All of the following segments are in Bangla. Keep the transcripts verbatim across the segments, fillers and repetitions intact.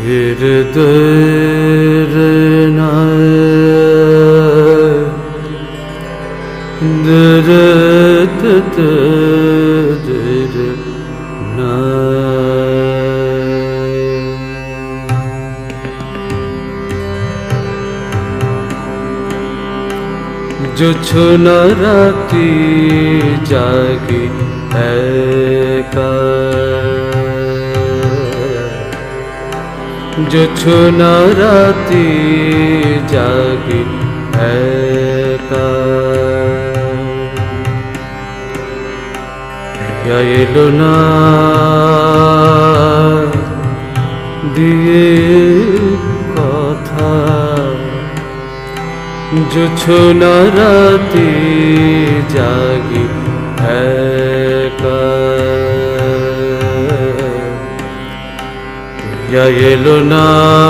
जो छुना राती जागी एका, जो छुना राती जागी एका, या एलो ना दिए कथा, जो छुना राती जागी एका, या एलो ना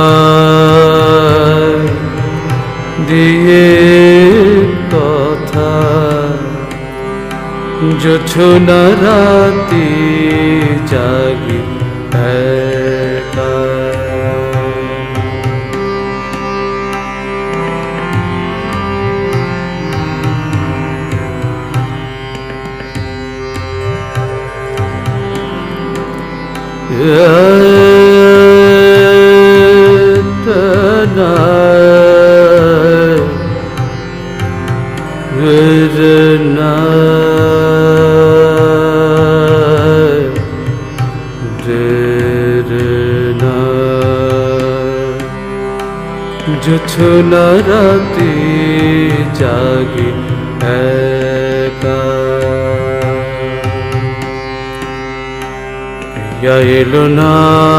दिए कथा, जो छुना राती जागी एका। जो छुना राती जागी एका, या एलो ना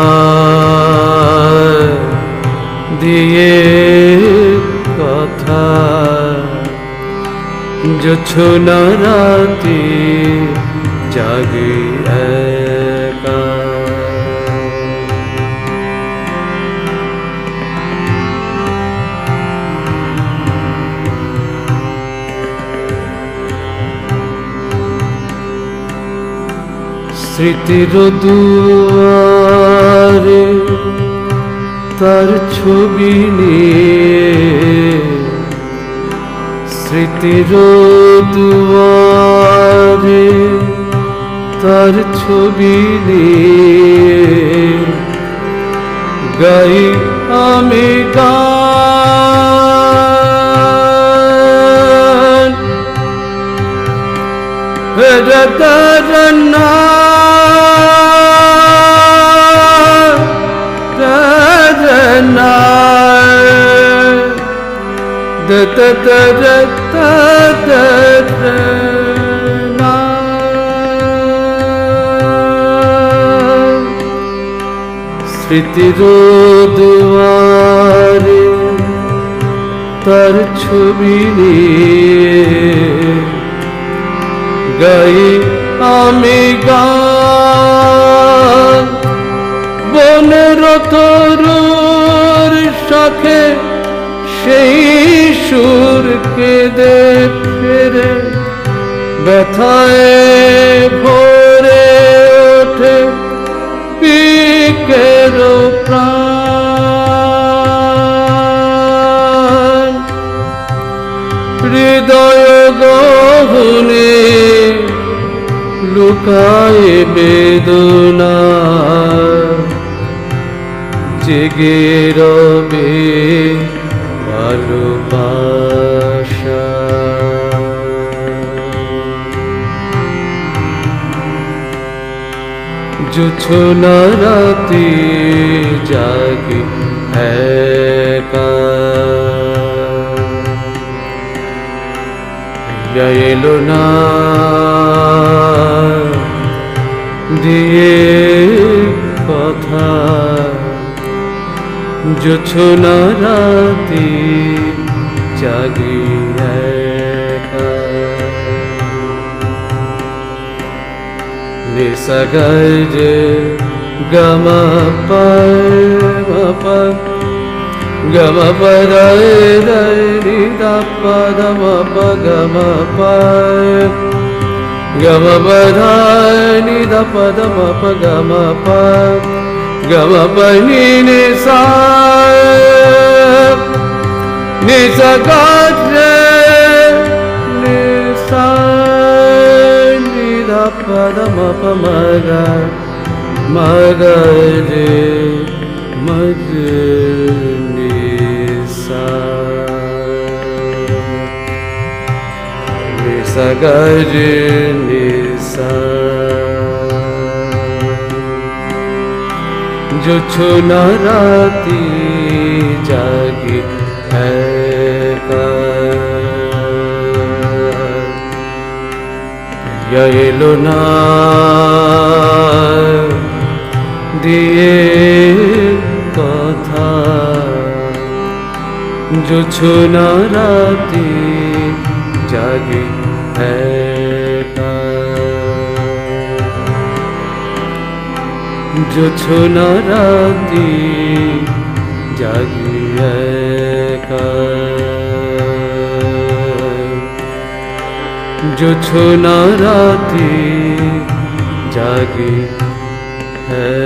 दिए कथा, जो छुना राती जागी एका। স্মৃতির দুয়ারে তার ছবি নিয়ে, স্মৃতির দুয়ারে তার ছবি নিয়ে, গাই আমি গান, বেদনা da da da da da da na, স্মৃতির দুয়ারে তার ছবি নিয়ে, গাই আমি গান, বনের তরুর শাখে সেই সুর কেঁদে ফেরে, ব্যথায় ভরে ওঠে পিকের প্রাণ, হৃদয় গহনে লুকায় বেদনা, জেগে রবে ভালোবাসা। जो छुना राती जागी एका, या एलो ना दिए कथा, जो छुना राती जागी एका। निसा गरे गमा पा गमा pa da da ni da pa da ma pa gama pa gama pa da ni da pa da ma pa gama pa गम पनि नि सा नि सा गा रे नि सा नि दा पा दा म प म गा म गा रे म रे नि सा नि सा गा रे नि सा जो छूना राती जागी है ये लुना दिए कथा जो छूना राती जागी है जो छूना राती जागी है जो छूना राती जागी है।